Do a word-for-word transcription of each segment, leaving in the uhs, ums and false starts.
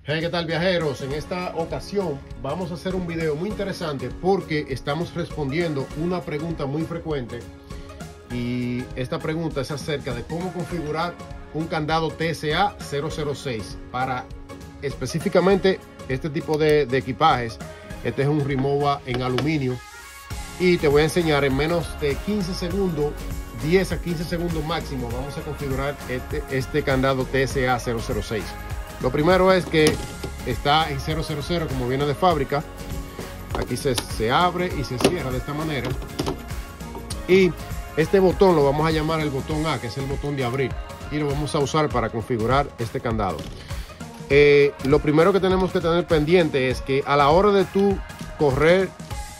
Hey, ¿qué tal, viajeros? En esta ocasión vamos a hacer un video muy interesante porque estamos respondiendo una pregunta muy frecuente, y esta pregunta es acerca de cómo configurar un candado T S A cero cero seis para específicamente este tipo de, de equipajes. Este es un Rimowa en aluminio y te voy a enseñar en menos de quince segundos, diez a quince segundos máximo, vamos a configurar este, este candado T S A cero cero seis. Lo primero es que está en cero cero cero como viene de fábrica. Aquí se, se abre y se cierra de esta manera. Y este botón lo vamos a llamar el botón A, que es el botón de abrir. Y lo vamos a usar para configurar este candado. Eh, lo primero que tenemos que tener pendiente es que a la hora de tú correr,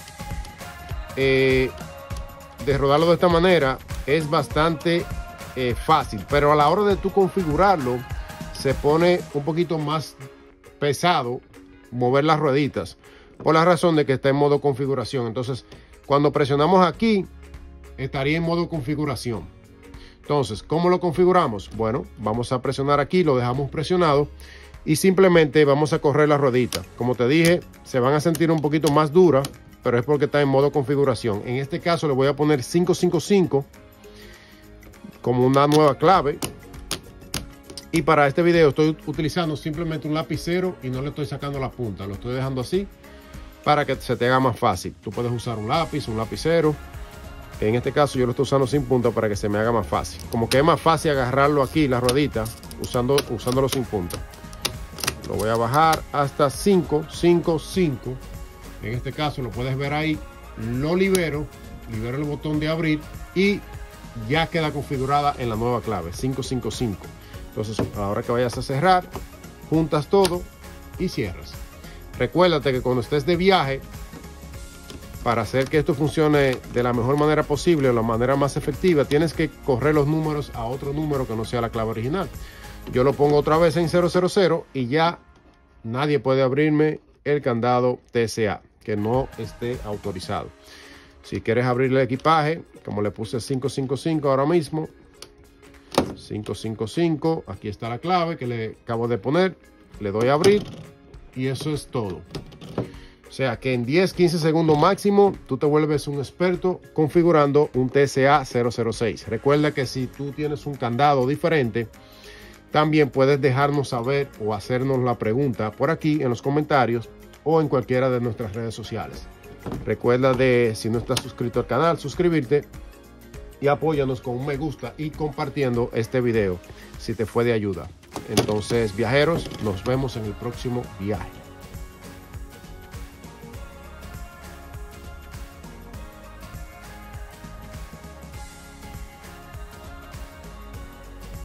eh, de rodarlo de esta manera, es bastante eh, fácil. Pero a la hora de tú configurarlo, se pone un poquito más pesado mover las rueditas, por la razón de que está en modo configuración. Entonces, cuando presionamos aquí, estaría en modo configuración. Entonces, ¿cómo lo configuramos? Bueno, vamos a presionar aquí, lo dejamos presionado y simplemente vamos a correr las rueditas. Como te dije, se van a sentir un poquito más duras, pero es porque está en modo configuración. En este caso le voy a poner cinco cinco cinco como una nueva clave. Y para este video estoy utilizando simplemente un lapicero y no le estoy sacando la punta. Lo estoy dejando así para que se te haga más fácil. Tú puedes usar un lápiz, un lapicero. En este caso yo lo estoy usando sin punta para que se me haga más fácil. Como que es más fácil agarrarlo aquí, la ruedita, usando, usándolo sin punta. Lo voy a bajar hasta cinco, cinco, cinco. En este caso lo puedes ver ahí. Lo libero, libero el botón de abrir y ya queda configurada en la nueva clave, cinco cinco cinco. Entonces, ahora que vayas a cerrar, juntas todo y cierras. Recuérdate que cuando estés de viaje, para hacer que esto funcione de la mejor manera posible o la manera más efectiva, tienes que correr los números a otro número que no sea la clave original. Yo lo pongo otra vez en cero cero cero y ya nadie puede abrirme el candado T S A que no esté autorizado. Si quieres abrir el equipaje, como le puse cinco cinco cinco ahora mismo, cinco cinco cinco, aquí está la clave que le acabo de poner, le doy a abrir y eso es todo. O sea que en diez a quince segundos máximo tú te vuelves un experto configurando un T S A cero cero seis. Recuerda que si tú tienes un candado diferente, también puedes dejarnos saber o hacernos la pregunta por aquí en los comentarios o en cualquiera de nuestras redes sociales. Recuerda de, si no estás suscrito al canal, suscribirte y apóyanos con un me gusta y compartiendo este video si te fue de ayuda. Entonces, viajeros, nos vemos en el próximo viaje.